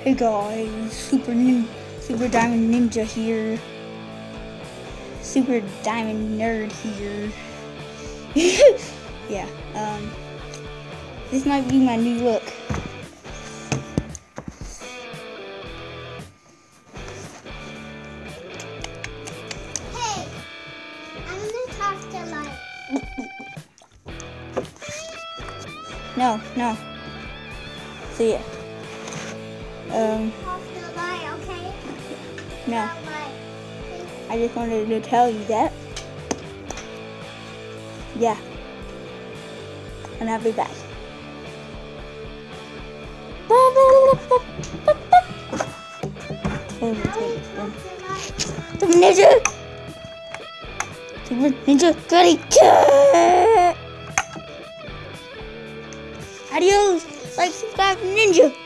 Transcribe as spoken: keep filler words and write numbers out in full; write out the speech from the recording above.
Hey guys, Super Nin Super Diamond Ninja here. Super Diamond Nerd here. Yeah, um, this might be my new look. Hey, I'm gonna talk to Light. No, no. So yeah. Um, Talk to Light, okay? no. About Light. I just wanted to tell you that. Yeah. And I'll be back. Now we talk to Light. Super Ninja! Super Ninja Goody! Adios! Like, subscribe, Ninja!